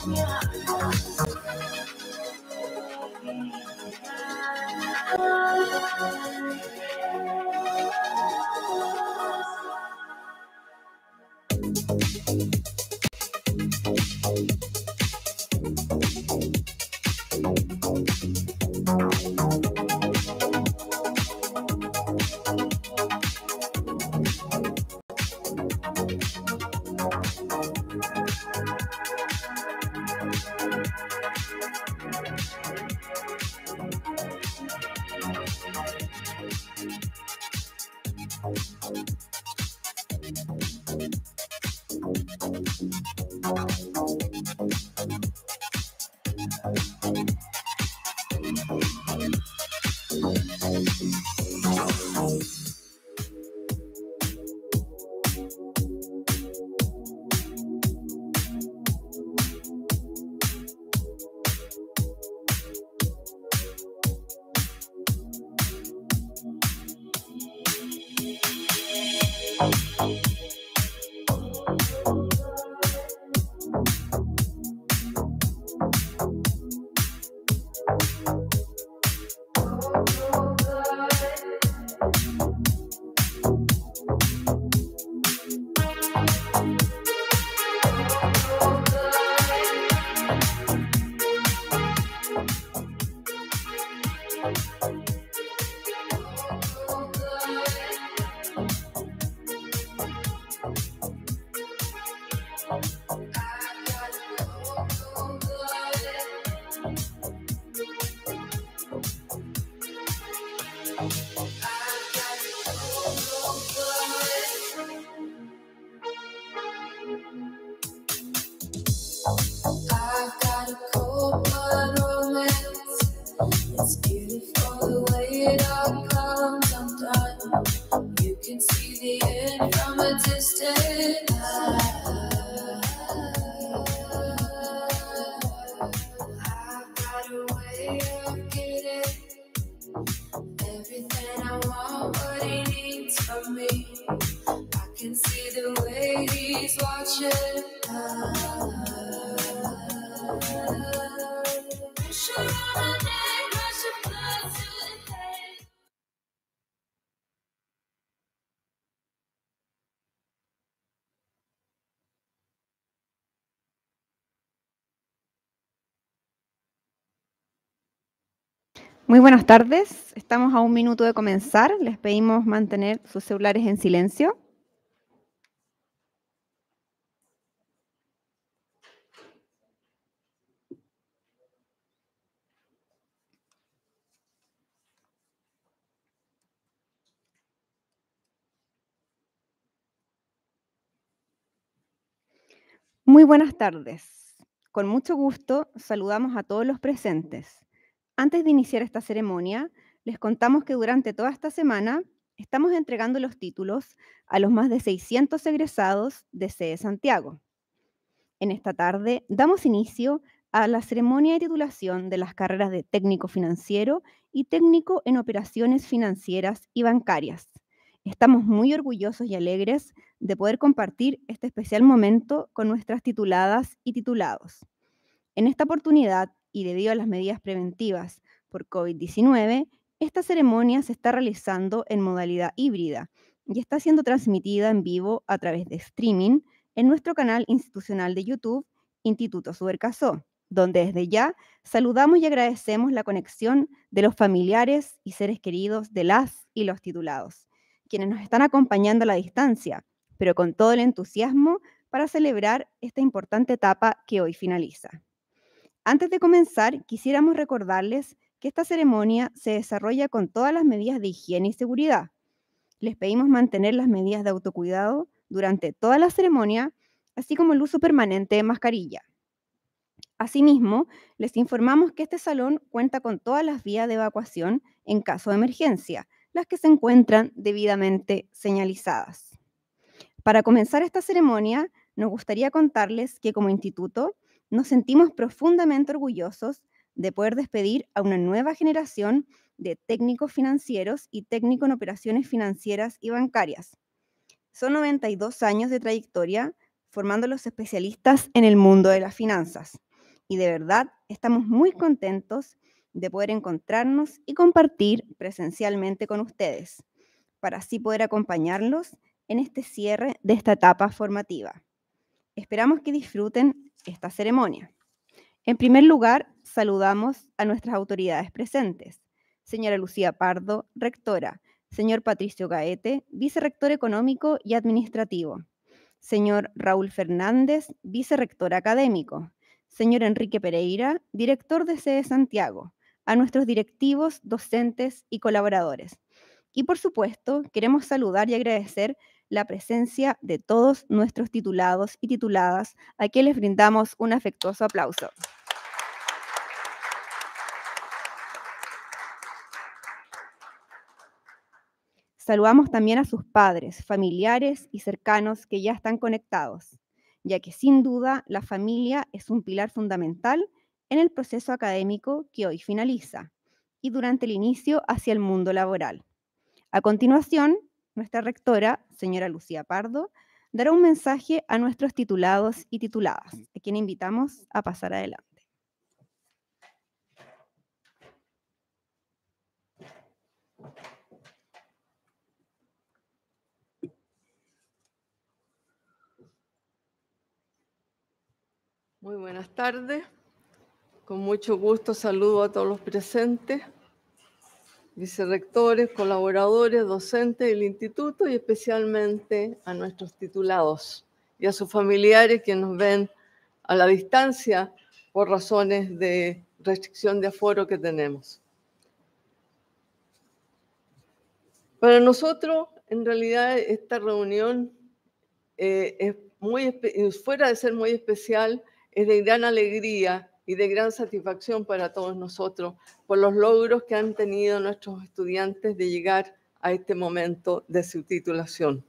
Muy buenas tardes, estamos a un minuto de comenzar, les pedimos mantener sus celulares en silencio. Muy buenas tardes, con mucho gusto saludamos a todos los presentes. Antes de iniciar esta ceremonia, les contamos que durante toda esta semana estamos entregando los títulos a los más de 600 egresados de CE Santiago. En esta tarde damos inicio a la ceremonia de titulación de las carreras de técnico financiero y técnico en operaciones financieras y bancarias. Estamos muy orgullosos y alegres de poder compartir este especial momento con nuestras tituladas y titulados. En esta oportunidad, y debido a las medidas preventivas por COVID-19, esta ceremonia se está realizando en modalidad híbrida y está siendo transmitida en vivo a través de streaming en nuestro canal institucional de YouTube, Instituto Subercasó, donde desde ya saludamos y agradecemos la conexión de los familiares y seres queridos de las y los titulados, quienes nos están acompañando a la distancia, pero con todo el entusiasmo para celebrar esta importante etapa que hoy finaliza. Antes de comenzar, quisiéramos recordarles que esta ceremonia se desarrolla con todas las medidas de higiene y seguridad. Les pedimos mantener las medidas de autocuidado durante toda la ceremonia, así como el uso permanente de mascarilla. Asimismo, les informamos que este salón cuenta con todas las vías de evacuación en caso de emergencia, las que se encuentran debidamente señalizadas. Para comenzar esta ceremonia, nos gustaría contarles que como instituto nos sentimos profundamente orgullosos de poder despedir a una nueva generación de técnicos financieros y técnicos en operaciones financieras y bancarias. Son 92 años de trayectoria formando los especialistas en el mundo de las finanzas. y de verdad estamos muy contentos de poder encontrarnos y compartir presencialmente con ustedes, para así poder acompañarlos en este cierre de esta etapa formativa. Esperamos que disfruten esta ceremonia. En primer lugar, saludamos a nuestras autoridades presentes. Señora Lucía Pardo, rectora. Señor Patricio Gaete, vicerrector económico y administrativo. Señor Raúl Fernández, vicerrector académico. Señor Enrique Pereira, director de sede Santiago. A nuestros directivos, docentes y colaboradores. Y por supuesto, queremos saludar y agradecer la presencia de todos nuestros titulados y tituladas, a quienes les brindamos un afectuoso aplauso. Saludamos también a sus padres, familiares y cercanos que ya están conectados, ya que sin duda la familia es un pilar fundamental en el proceso académico que hoy finaliza y durante el inicio hacia el mundo laboral. A continuación, nuestra rectora, señora Lucía Pardo, dará un mensaje a nuestros titulados y tituladas, a quien invitamos a pasar adelante. Muy buenas tardes. Con mucho gusto saludo a todos los presentes, vicerrectores, colaboradores, docentes del instituto y especialmente a nuestros titulados y a sus familiares que nos ven a la distancia por razones de restricción de aforo que tenemos. Para nosotros, en realidad, esta reunión es fuera de ser muy especial, es de gran alegría y de gran satisfacción para todos nosotros por los logros que han tenido nuestros estudiantes de llegar a este momento de su titulación.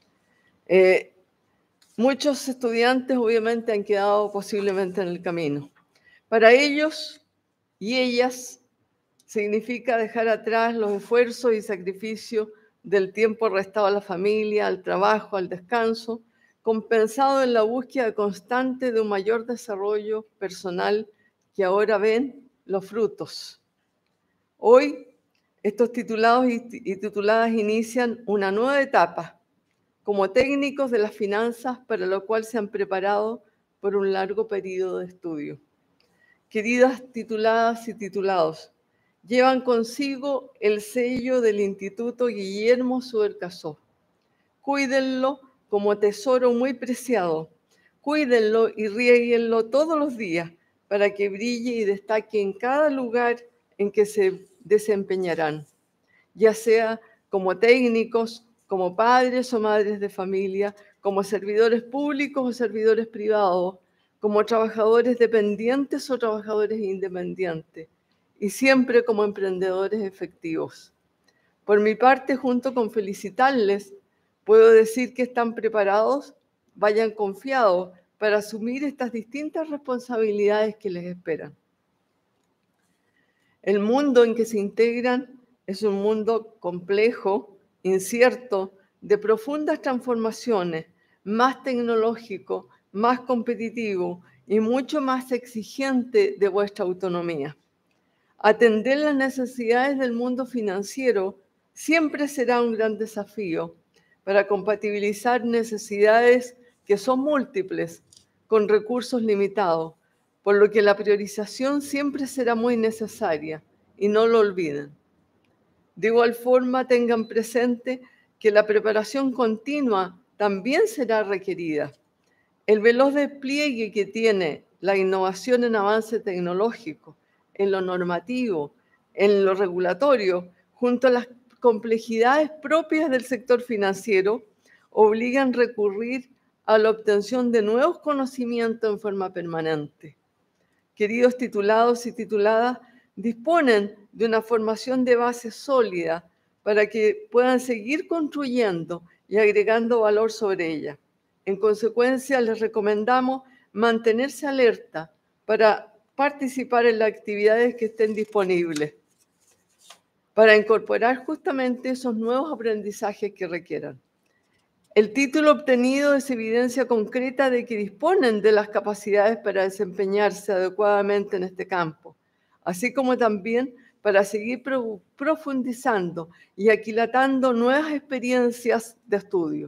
Muchos estudiantes obviamente han quedado posiblemente en el camino. Para ellos y ellas significa dejar atrás los esfuerzos y sacrificios del tiempo restado a la familia, al trabajo, al descanso, compensado en la búsqueda constante de un mayor desarrollo personal que ahora ven los frutos. Hoy, estos titulados y tituladas inician una nueva etapa como técnicos de las finanzas, para lo cual se han preparado por un largo periodo de estudio. Queridas tituladas y titulados, llevan consigo el sello del Instituto Guillermo Subercaseaux. Cuídenlo como tesoro muy preciado. Cuídenlo y riéguenlo todos los días para que brille y destaque en cada lugar en que se desempeñarán, ya sea como técnicos, como padres o madres de familia, como servidores públicos o servidores privados, como trabajadores dependientes o trabajadores independientes, y siempre como emprendedores efectivos. Por mi parte, junto con felicitarles, puedo decir que están preparados, vayan confiados para asumir estas distintas responsabilidades que les esperan. El mundo en que se integran es un mundo complejo, incierto, de profundas transformaciones, más tecnológico, más competitivo y mucho más exigente de vuestra autonomía. Atender las necesidades del mundo financiero siempre será un gran desafío para compatibilizar necesidades que son múltiples con recursos limitados, por lo que la priorización siempre será muy necesaria y no lo olviden. De igual forma, tengan presente que la preparación continua también será requerida. El veloz despliegue que tiene la innovación en avance tecnológico, en lo normativo, en lo regulatorio, junto a las complejidades propias del sector financiero, obligan a recurrir a la obtención de nuevos conocimientos en forma permanente. Queridos titulados y tituladas, disponen de una formación de base sólida para que puedan seguir construyendo y agregando valor sobre ella. En consecuencia, les recomendamos mantenerse alerta para participar en las actividades que estén disponibles, para incorporar justamente esos nuevos aprendizajes que requieran. El título obtenido es evidencia concreta de que disponen de las capacidades para desempeñarse adecuadamente en este campo, así como también para seguir profundizando y aquilatando nuevas experiencias de estudio.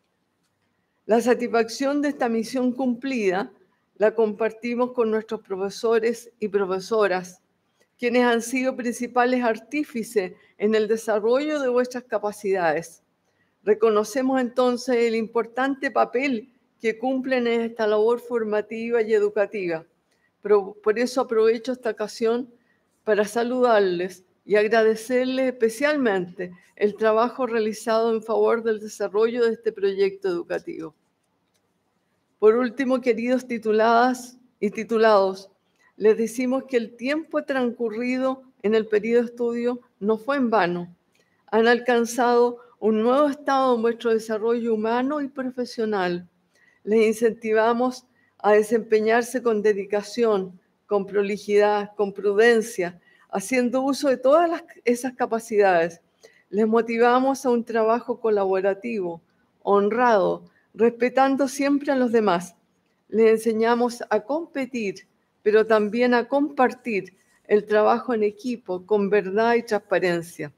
La satisfacción de esta misión cumplida la compartimos con nuestros profesores y profesoras, quienes han sido principales artífices en el desarrollo de vuestras capacidades. Reconocemos entonces el importante papel que cumplen en esta labor formativa y educativa. Por eso aprovecho esta ocasión para saludarles y agradecerles especialmente el trabajo realizado en favor del desarrollo de este proyecto educativo. Por último, queridos tituladas y titulados, les decimos que el tiempo transcurrido en el periodo de estudio no fue en vano. Han alcanzado un nuevo estado en vuestro desarrollo humano y profesional. Les incentivamos a desempeñarse con dedicación, con prolijidad, con prudencia, haciendo uso de todas esas capacidades. Les motivamos a un trabajo colaborativo, honrado, respetando siempre a los demás. Les enseñamos a competir, pero también a compartir el trabajo en equipo con verdad y transparencia.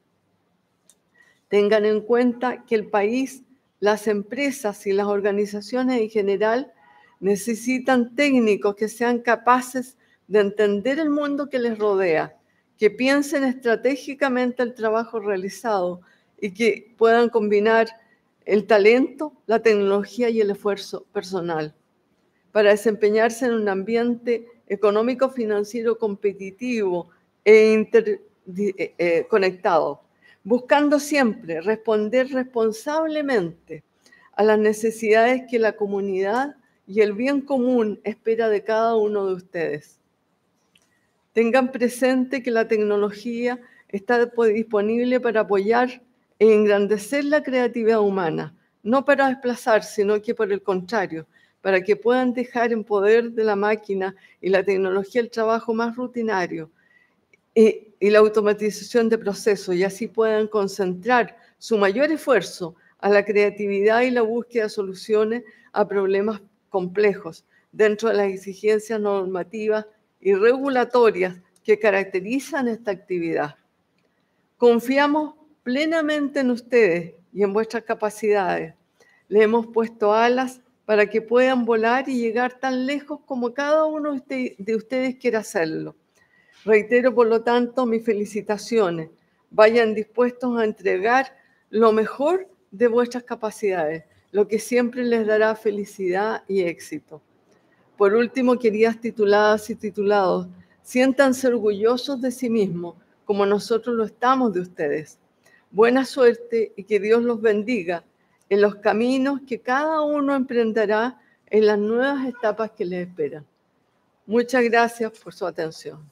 Tengan en cuenta que el país, las empresas y las organizaciones en general necesitan técnicos que sean capaces de entender el mundo que les rodea, que piensen estratégicamente el trabajo realizado y que puedan combinar el talento, la tecnología y el esfuerzo personal para desempeñarse en un ambiente económico-financiero competitivo e interconectado, buscando siempre responder responsablemente a las necesidades que la comunidad y el bien común espera de cada uno de ustedes. Tengan presente que la tecnología está disponible para apoyar e engrandecer la creatividad humana, no para desplazar, sino que por el contrario, para que puedan dejar en poder de la máquina y la tecnología el trabajo más rutinario y la automatización de procesos, y así puedan concentrar su mayor esfuerzo a la creatividad y la búsqueda de soluciones a problemas complejos dentro de las exigencias normativas y regulatorias que caracterizan esta actividad. Confiamos plenamente en ustedes y en vuestras capacidades. Les hemos puesto alas para que puedan volar y llegar tan lejos como cada uno de ustedes quiera hacerlo. Reitero, por lo tanto, mis felicitaciones. Vayan dispuestos a entregar lo mejor de vuestras capacidades, lo que siempre les dará felicidad y éxito. Por último, queridas tituladas y titulados, siéntanse orgullosos de sí mismos, como nosotros lo estamos de ustedes. Buena suerte y que Dios los bendiga en los caminos que cada uno emprenderá en las nuevas etapas que les esperan. Muchas gracias por su atención.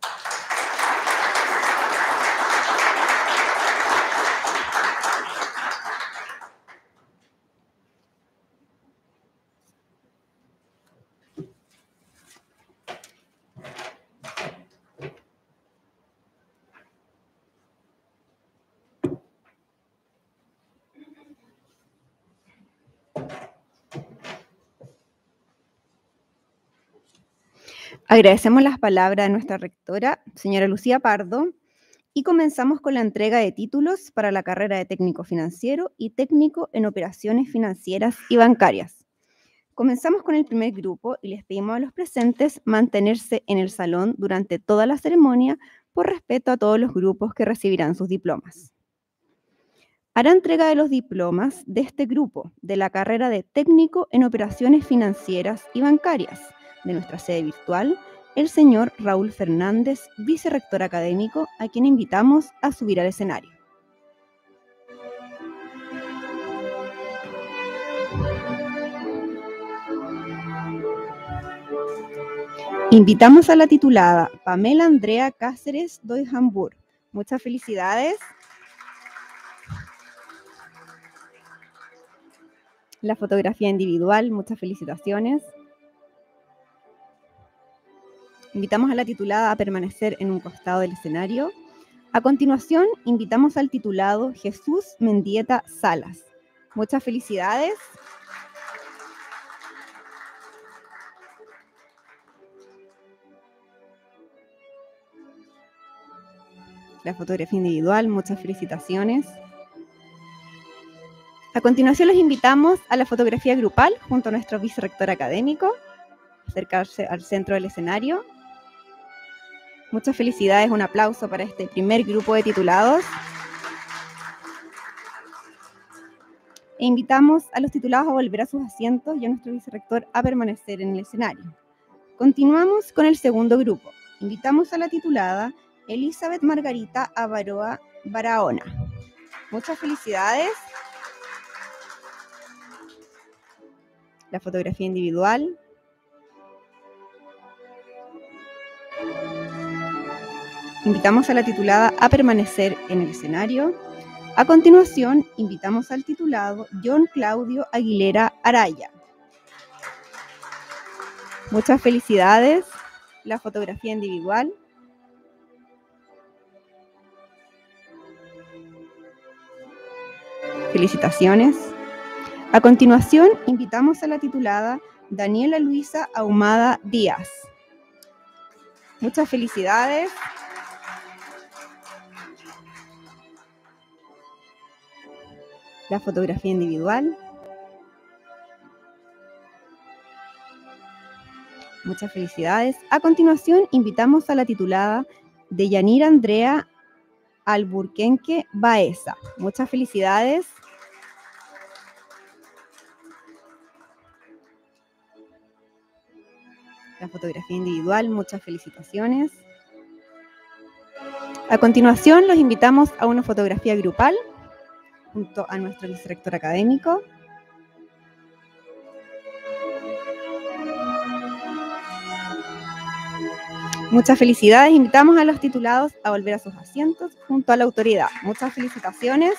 Agradecemos las palabras de nuestra rectora, señora Lucía Pardo, y comenzamos con la entrega de títulos para la carrera de técnico financiero y técnico en operaciones financieras y bancarias. Comenzamos con el primer grupo y les pedimos a los presentes mantenerse en el salón durante toda la ceremonia por respeto a todos los grupos que recibirán sus diplomas. Hará entrega de los diplomas de este grupo de la carrera de técnico en operaciones financieras y bancarias de nuestra sede virtual, el señor Raúl Fernández, vicerrector académico, a quien invitamos a subir al escenario. Invitamos a la titulada Pamela Andrea Cáceres Doijambur. Muchas felicidades. La fotografía individual, muchas felicitaciones. Invitamos a la titulada a permanecer en un costado del escenario. A continuación, invitamos al titulado Jesús Mendieta Salas Muchas felicidades. La fotografía individual, muchas felicitaciones. A continuación los invitamos a la fotografía grupal junto a nuestro vicerrector académico, acercarse al centro del escenario. Muchas felicidades, un aplauso para este primer grupo de titulados. E invitamos a los titulados a volver a sus asientos y a nuestro vicerrector a permanecer en el escenario. Continuamos con el segundo grupo. Invitamos a la titulada Elizabeth Margarita Avaroa Barahona. Muchas felicidades. La fotografía individual. Invitamos a la titulada a permanecer en el escenario. A continuación, invitamos al titulado John Claudio Aguilera Araya. Muchas felicidades. La fotografía individual. Felicitaciones. A continuación, invitamos a la titulada Daniela Luisa Ahumada Díaz. Muchas felicidades. La fotografía individual. Muchas felicidades. A continuación, invitamos a la titulada Deyanira Andrea Alburquenque Baeza. Muchas felicidades. La fotografía individual, muchas felicitaciones. A continuación, los invitamos a una fotografía grupal junto a nuestro vicerrector académico. Muchas felicidades. Invitamos a los titulados a volver a sus asientos junto a la autoridad. Muchas felicitaciones.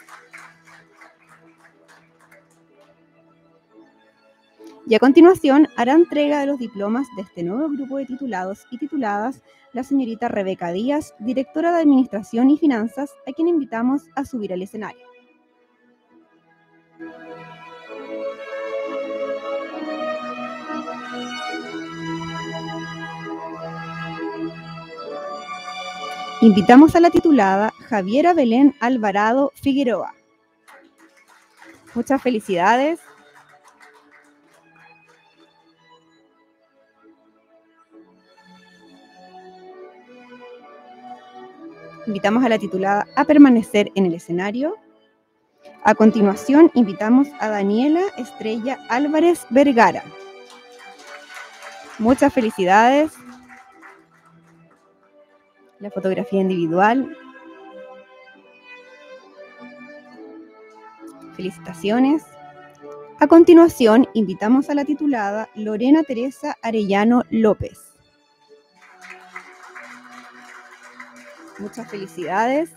Y a continuación hará entrega de los diplomas de este nuevo grupo de titulados y tituladas la señorita Rebeca Díaz, directora de Administración y Finanzas, a quien invitamos a subir al escenario. Invitamos a la titulada Javiera Belén Alvarado Figueroa. Muchas felicidades. Invitamos a la titulada a permanecer en el escenario. A continuación, invitamos a Daniela Estrella Álvarez Vergara. Muchas felicidades. La fotografía individual. Felicitaciones. A continuación, invitamos a la titulada Lorena Teresa Arellano López. Muchas felicidades.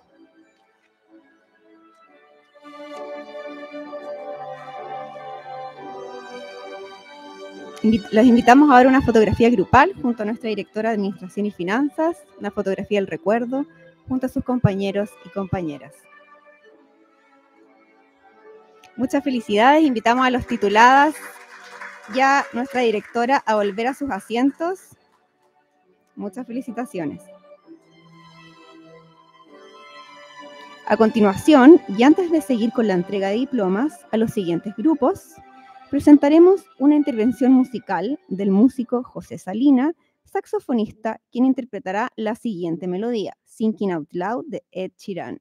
Los invitamos a ver una fotografía grupal junto a nuestra directora de Administración y Finanzas, una fotografía del recuerdo junto a sus compañeros y compañeras. Muchas felicidades. Invitamos a los tituladas y a nuestra directora a volver a sus asientos. Muchas felicitaciones. A continuación, y antes de seguir con la entrega de diplomas a los siguientes grupos, presentaremos una intervención musical del músico José Salina, saxofonista, quien interpretará la siguiente melodía, Thinking Out Loud de Ed Sheeran.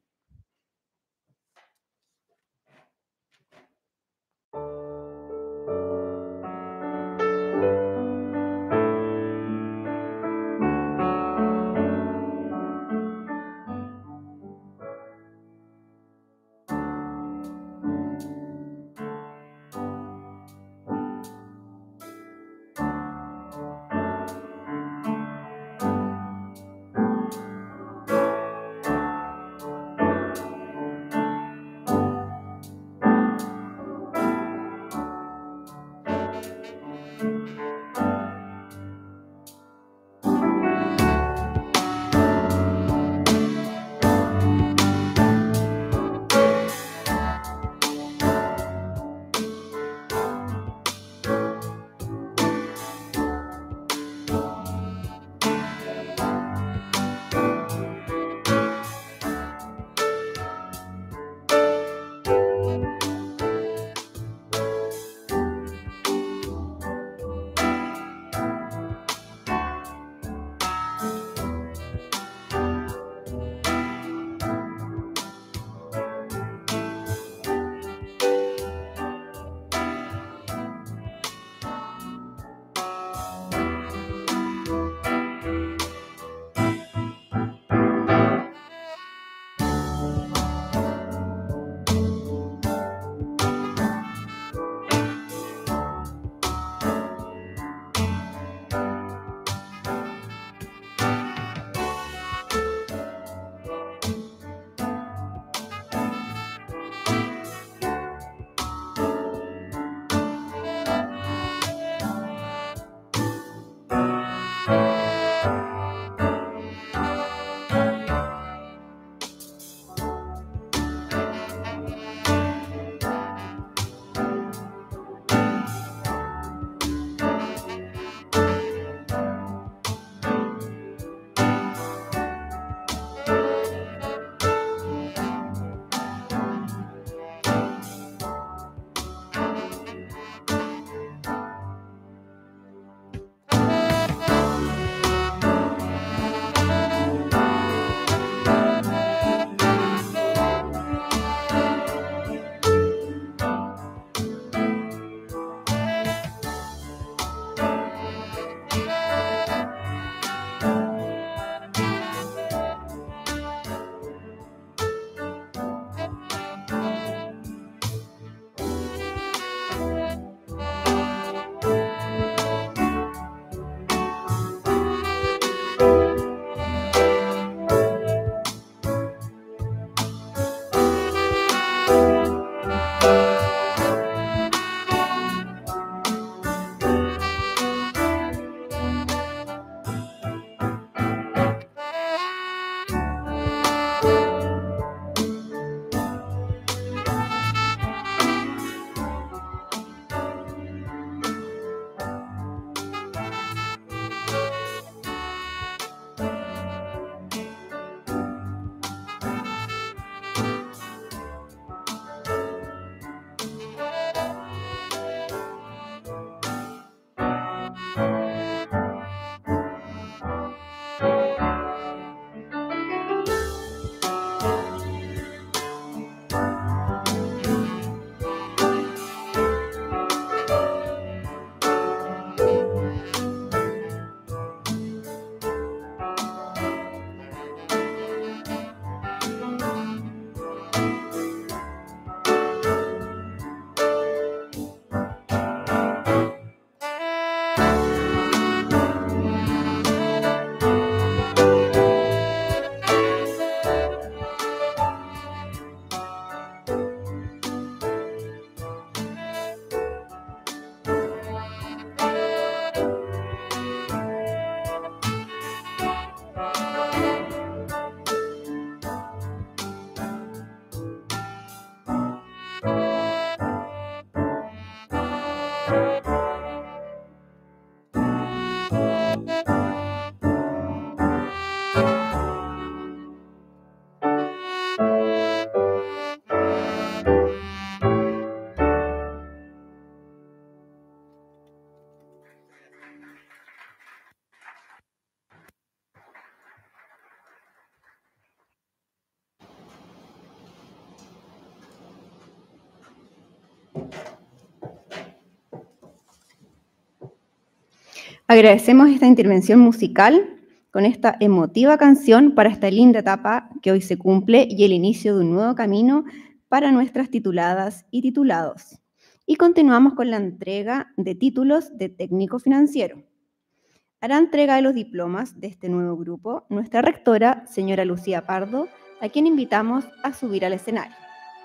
Agradecemos esta intervención musical con esta emotiva canción para esta linda etapa que hoy se cumple y el inicio de un nuevo camino para nuestras tituladas y titulados. Y continuamos con la entrega de títulos de técnico financiero. Hará entrega de los diplomas de este nuevo grupo nuestra rectora, señora Lucía Pardo, a quien invitamos a subir al escenario.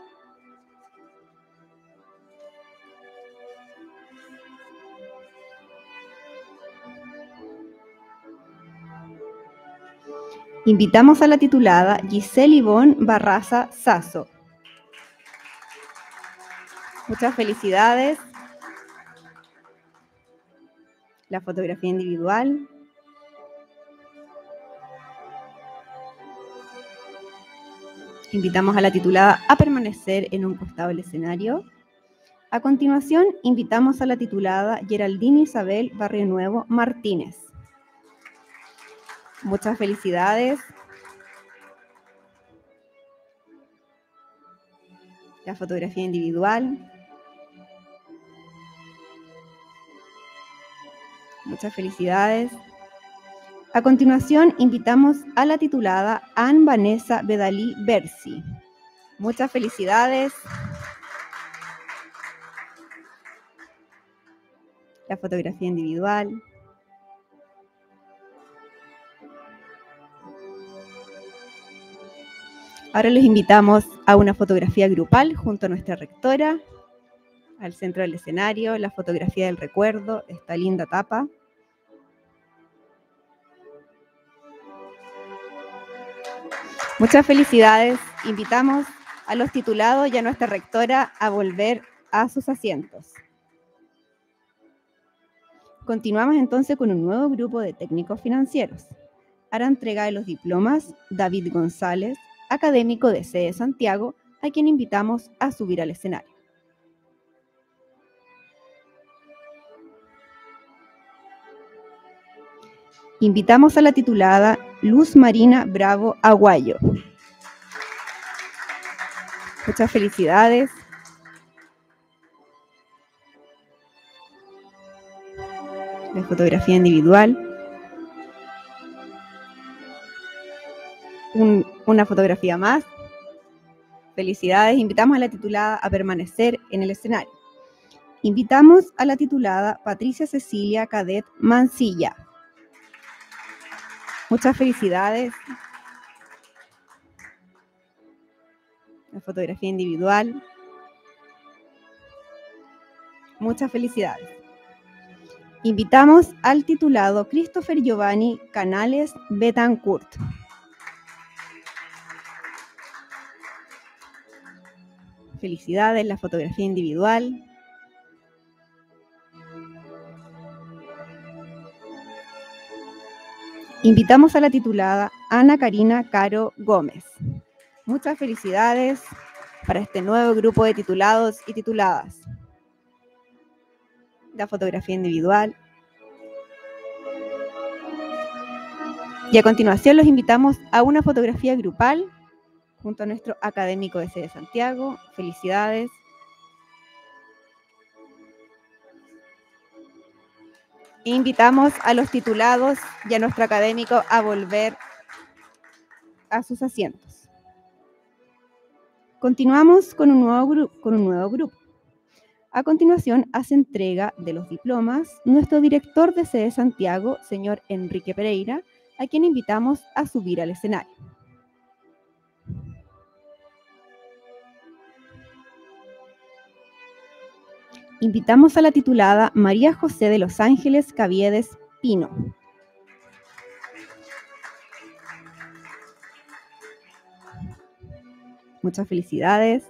Invitamos a la titulada Giselle Ivonne Barraza Sasso. Muchas felicidades. La fotografía individual. Invitamos a la titulada a permanecer en un costado del escenario. A continuación, invitamos a la titulada Geraldine Isabel Barrio Nuevo Martínez. Muchas felicidades. La fotografía individual. Muchas felicidades. A continuación, invitamos a la titulada Anne Vanessa Bedalí Bersi. Muchas felicidades. La fotografía individual. Ahora los invitamos a una fotografía grupal junto a nuestra rectora, al centro del escenario, la fotografía del recuerdo, esta linda tapa. Muchas felicidades. Invitamos a los titulados y a nuestra rectora a volver a sus asientos. Continuamos entonces con un nuevo grupo de técnicos financieros. Hará entrega de los diplomas David González, académico de CE Santiago, a quien invitamos a subir al escenario. Invitamos a la titulada Luz Marina Bravo Aguayo. Muchas felicidades. La fotografía individual. Una fotografía más. Felicidades. Invitamos a la titulada a permanecer en el escenario. Invitamos a la titulada Patricia Cecilia Cadet Mancilla. Muchas felicidades. La fotografía individual. Muchas felicidades. Invitamos al titulado Christopher Giovanni Canales Betancourt. Felicidades, la fotografía individual. Invitamos a la titulada Ana Karina Caro Gómez. Muchas felicidades para este nuevo grupo de titulados y tituladas. La fotografía individual. Y a continuación los invitamos a una fotografía grupal junto a nuestro académico de CE Santiago. Felicidades. E invitamos a los titulados y a nuestro académico a volver a sus asientos. Continuamos con un nuevo grupo. A continuación, hace entrega de los diplomas nuestro director de CE Santiago, señor Enrique Pereira, a quien invitamos a subir al escenario. Invitamos a la titulada María José de Los Ángeles Caviedes Pino. Muchas felicidades.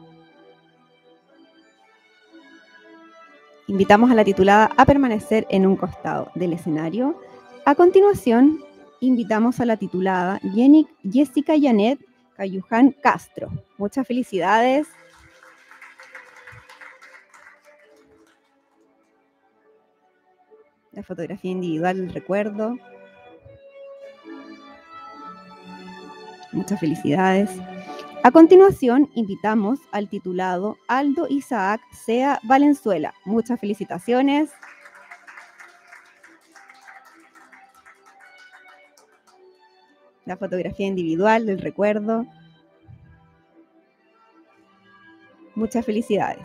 Invitamos a la titulada a permanecer en un costado del escenario. A continuación, invitamos a la titulada Jessica Janet Cayuján Castro. Muchas felicidades. La fotografía individual del recuerdo. Muchas felicidades. A continuación, invitamos al titulado Aldo Isaac Sea Valenzuela. Muchas felicitaciones. La fotografía individual del recuerdo. Muchas felicidades.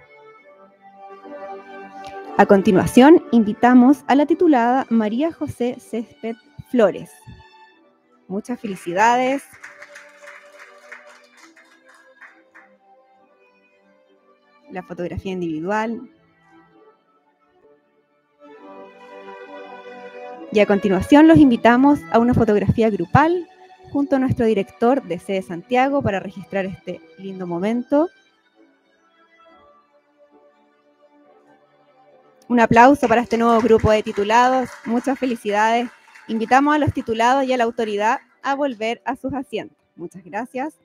A continuación, invitamos a la titulada María José Césped Flores. Muchas felicidades. La fotografía individual. Y a continuación los invitamos a una fotografía grupal junto a nuestro director de sede Santiago para registrar este lindo momento. Un aplauso para este nuevo grupo de titulados. Muchas felicidades. Invitamos a los titulados y a la autoridad a volver a sus asientos. Muchas gracias.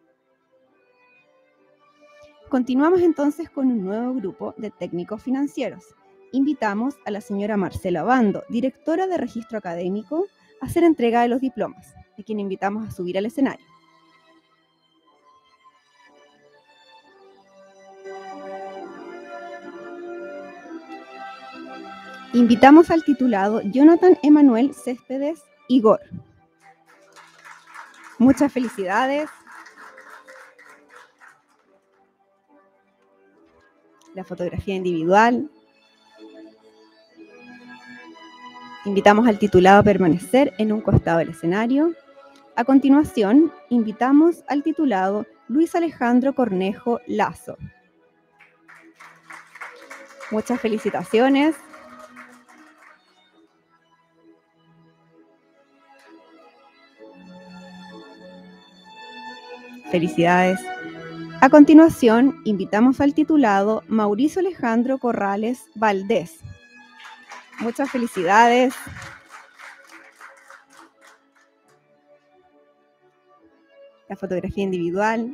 Continuamos entonces con un nuevo grupo de técnicos financieros. Invitamos a la señora Marcela Bando, directora de registro académico, a hacer entrega de los diplomas, a quien invitamos a subir al escenario. Invitamos al titulado Jonathan Emanuel Céspedes Igor. Muchas felicidades. La fotografía individual. Invitamos al titulado a permanecer en un costado del escenario. A continuación, invitamos al titulado Luis Alejandro Cornejo Lazo. Muchas felicitaciones. Felicidades. A continuación, invitamos al titulado Mauricio Alejandro Corrales Valdés. Muchas felicidades. La fotografía individual.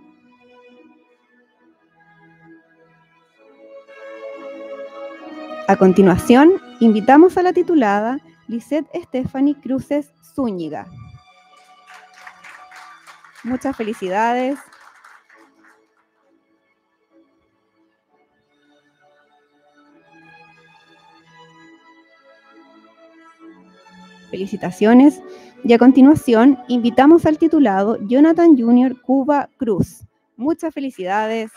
A continuación, invitamos a la titulada Lisette Stephanie Cruces Zúñiga. Muchas felicidades. Felicitaciones. Y a continuación, invitamos al titulado Jonathan Junior Cuba Cruz. Muchas felicidades.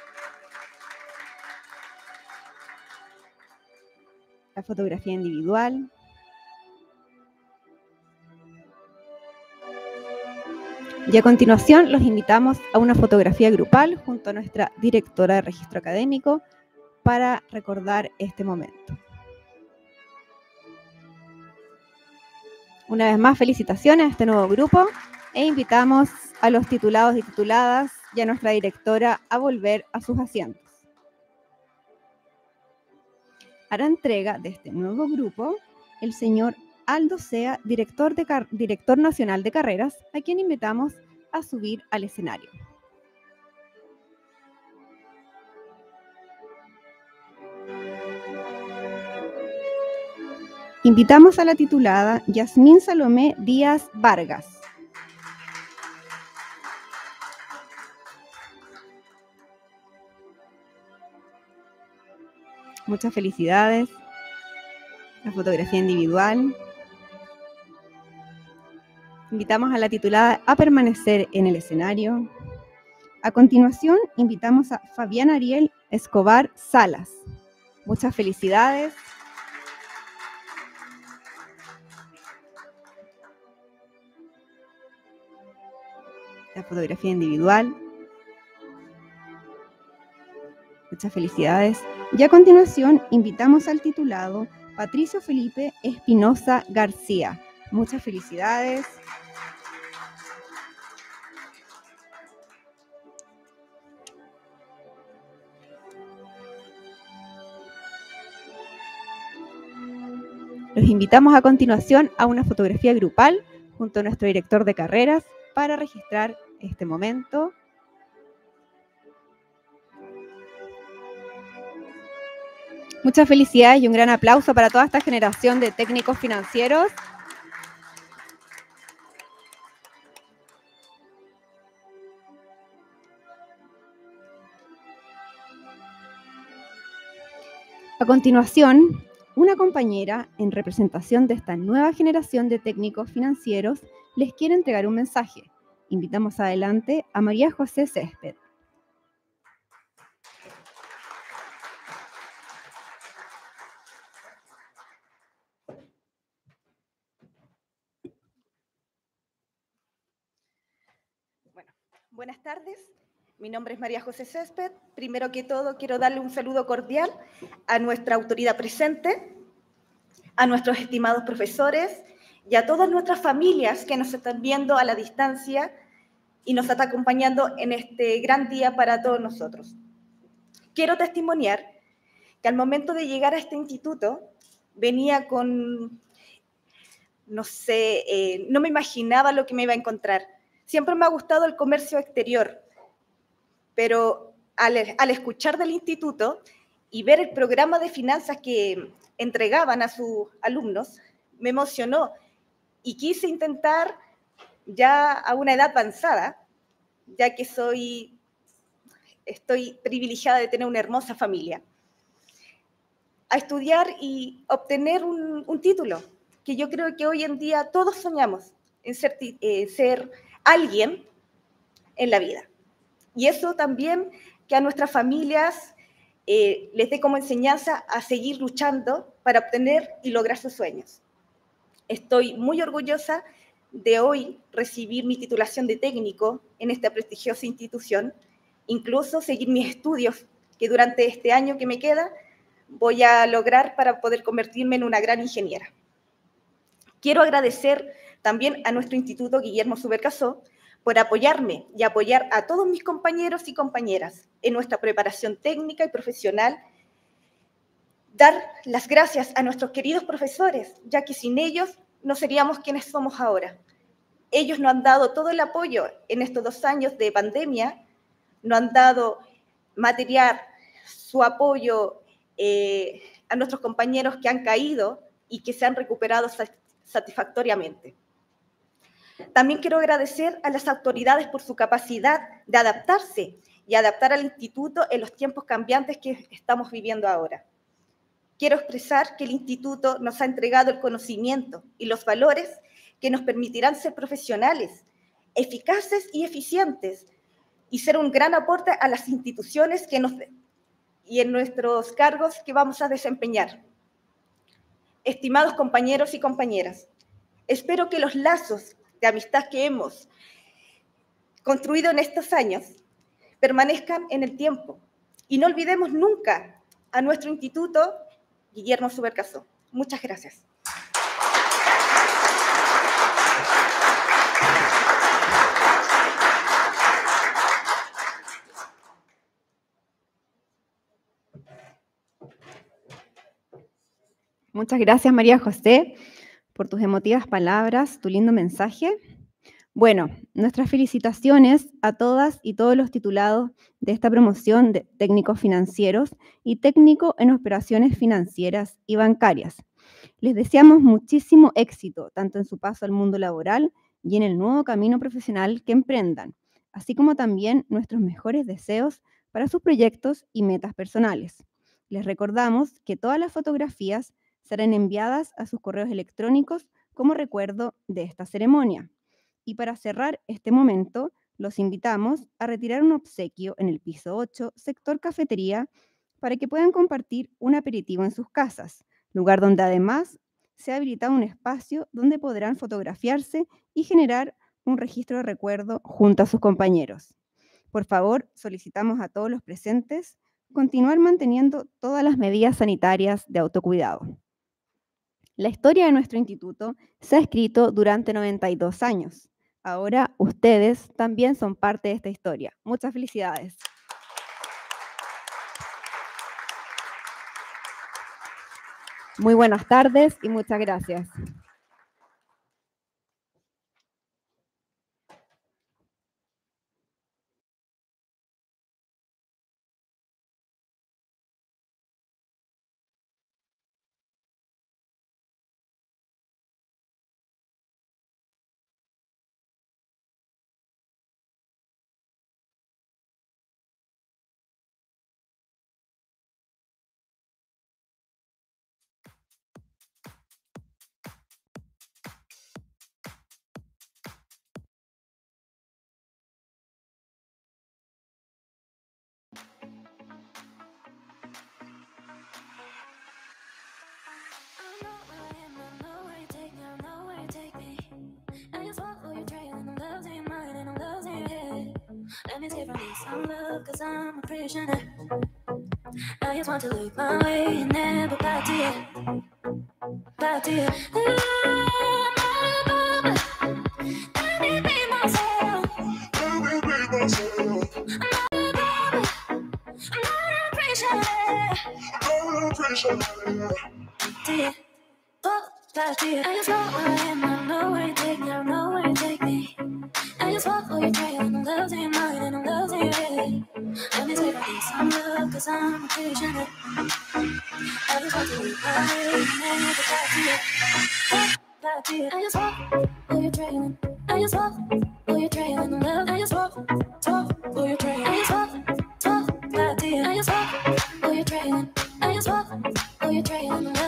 La fotografía individual. Y a continuación los invitamos a una fotografía grupal junto a nuestra directora de registro académico para recordar este momento. Una vez más, felicitaciones a este nuevo grupo e invitamos a los titulados y tituladas y a nuestra directora a volver a sus asientos. Hará entrega de este nuevo grupo el señor Aldo Sea, director nacional de carreras, a quien invitamos a subir al escenario. Invitamos a la titulada Yasmín Salomé Díaz Vargas. Muchas felicidades. La fotografía individual. Invitamos a la titulada a permanecer en el escenario. A continuación, invitamos a Fabián Ariel Escobar Salas. Muchas felicidades. La fotografía individual. Muchas felicidades. Y a continuación, invitamos al titulado Patricio Felipe Espinosa García. Muchas felicidades. Los invitamos a continuación a una fotografía grupal junto a nuestro director de carreras para registrar este momento. Muchas felicidades y un gran aplauso para toda esta generación de técnicos financieros. A continuación, una compañera en representación de esta nueva generación de técnicos financieros les quiere entregar un mensaje. Invitamos adelante a María José Césped. Bueno, buenas tardes. Mi nombre es María José Césped. Primero que todo, quiero darle un saludo cordial a nuestra autoridad presente, a nuestros estimados profesores y a todas nuestras familias que nos están viendo a la distancia y nos están acompañando en este gran día para todos nosotros. Quiero testimoniar que al momento de llegar a este instituto venía con, no sé, no me imaginaba lo que me iba a encontrar. Siempre me ha gustado el comercio exterior, pero al escuchar del instituto y ver el programa de finanzas que entregaban a sus alumnos, me emocionó y quise intentar ya a una edad avanzada, ya que estoy privilegiada de tener una hermosa familia, a estudiar y obtener un título, que yo creo que hoy en día todos soñamos en ser alguien en la vida. Y eso también que a nuestras familias les dé como enseñanza a seguir luchando para obtener y lograr sus sueños. Estoy muy orgullosa de hoy recibir mi titulación de técnico en esta prestigiosa institución, incluso seguir mis estudios que durante este año que me queda voy a lograr para poder convertirme en una gran ingeniera. Quiero agradecer también a nuestro Instituto Guillermo Subercaseaux por apoyarme y apoyar a todos mis compañeros y compañeras en nuestra preparación técnica y profesional. Dar las gracias a nuestros queridos profesores, ya que sin ellos no seríamos quienes somos ahora. Ellos nos han dado todo el apoyo en estos 2 años de pandemia, nos han dado material, su apoyo a nuestros compañeros que han caído y que se han recuperado satisfactoriamente. También quiero agradecer a las autoridades por su capacidad de adaptarse y adaptar al instituto en los tiempos cambiantes que estamos viviendo ahora. Quiero expresar que el instituto nos ha entregado el conocimiento y los valores que nos permitirán ser profesionales, eficaces y eficientes, y ser un gran aporte a las instituciones y en nuestros cargos que vamos a desempeñar. Estimados compañeros y compañeras, espero que los lazos de amistad que hemos construido en estos años permanezcan en el tiempo y no olvidemos nunca a nuestro instituto Guillermo Subercaseaux. Muchas gracias. Muchas gracias, María José, por tus emotivas palabras, tu lindo mensaje. Bueno, nuestras felicitaciones a todas y todos los titulados de esta promoción de técnicos financieros y técnico en operaciones financieras y bancarias. Les deseamos muchísimo éxito, tanto en su paso al mundo laboral y en el nuevo camino profesional que emprendan, así como también nuestros mejores deseos para sus proyectos y metas personales. Les recordamos que todas las fotografías serán enviadas a sus correos electrónicos como recuerdo de esta ceremonia. Y para cerrar este momento, los invitamos a retirar un obsequio en el piso 8, sector cafetería, para que puedan compartir un aperitivo en sus casas, lugar donde además se ha habilitado un espacio donde podrán fotografiarse y generar un registro de recuerdo junto a sus compañeros. Por favor, solicitamos a todos los presentes continuar manteniendo todas las medidas sanitarias de autocuidado. La historia de nuestro instituto se ha escrito durante 92 años. Ahora ustedes también son parte de esta historia. Muchas felicidades. Muy buenas tardes y muchas gracias. Let me take from me some love, cause I'm a prisoner. I just want to look my way and never back to you. Back to you. Let me be myself. Let me be myself. I'm not appreciated. I'm appreciated. To you. Back to you. I just know where I am. I know where you take me. I know where you take me. I just walk for your trail and I'm losing your mind and I'm losing your head. Let me take me some love, cause I'm a prisoner. I just want to leave my way and never back to you. Back to you. I just walk for your trail. I just walk for your trail and I'm love. I just walk for your trail. I just walk back to you. I just walk for your trail. I just walk for your trail and I'm